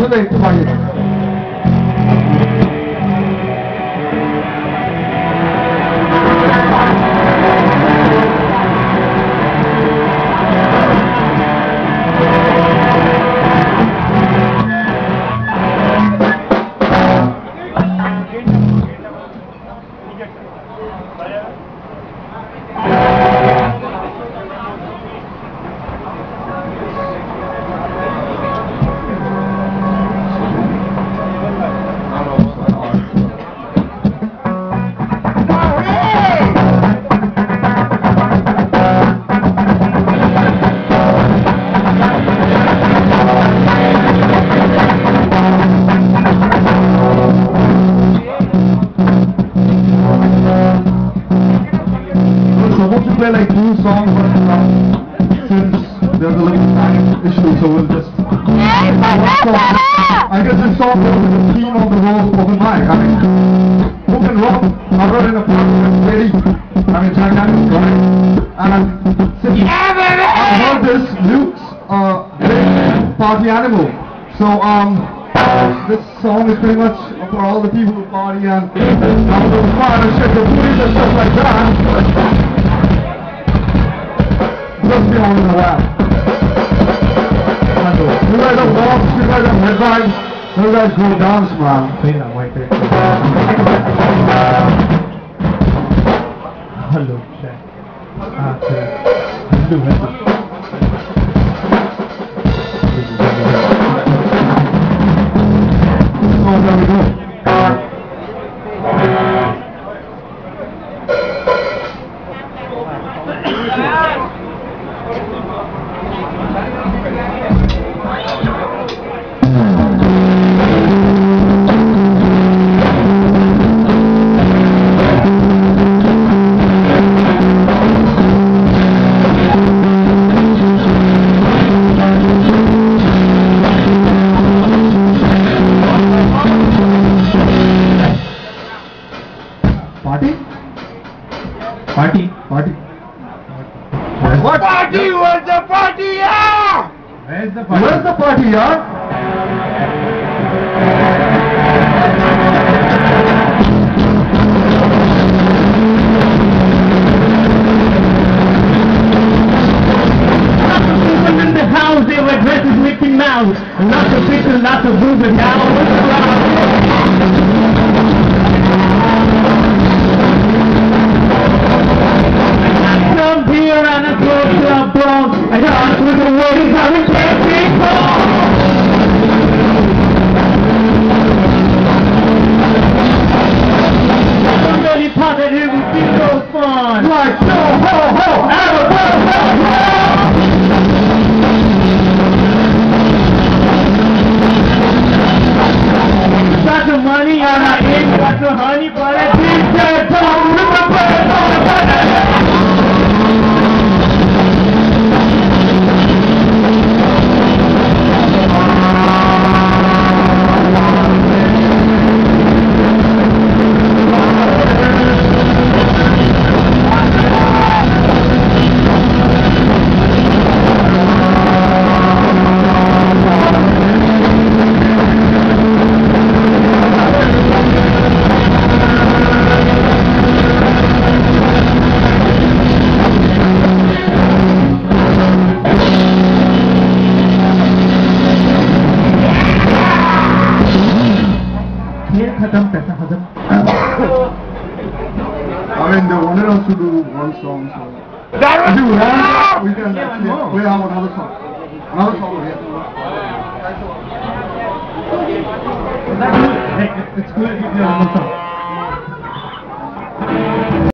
Sunday, playin. Play like 2 songs, but since there's a little time issue, so we'll just. I guess this song is the theme of the whole spoken mic. I mean, who can rock other in a park that's very, I mean, gigantic, right? And since I've heard this, Luke's a great party animal. So this song is pretty much for all the people who party and have those fun and shit, the booties and stuff like that. Just be on the lap. You guys are walks, you guys are headbands, you guys go dance, man. Hello, check. Hello. Oh, there we go. Party. What party? Where's the party, yaar? Where's the party, yaar? People in the house, they were dressed as Mickey Mouse. Lots of pictures, lots of boobs, and now I got with the ladies, I was dancing I'm really positive it would be so fun. Like, ho, ho, ho, got the money and I ain't got the honey, but I did that song with my birds on the button. I mean, they wanted us to do one song, so if you want, we can actually play out another song. Another song, yeah. It's good if you do another song.